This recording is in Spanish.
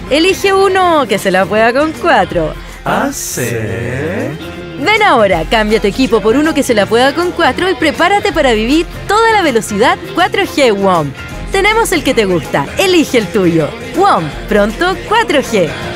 Elige uno que se la pueda con 4. ¿Ah, sí? Ven ahora, cambia tu equipo por uno que se la pueda con 4 y prepárate para vivir toda la velocidad 4G WOM. Tenemos el que te gusta, elige el tuyo. WOM, pronto 4G.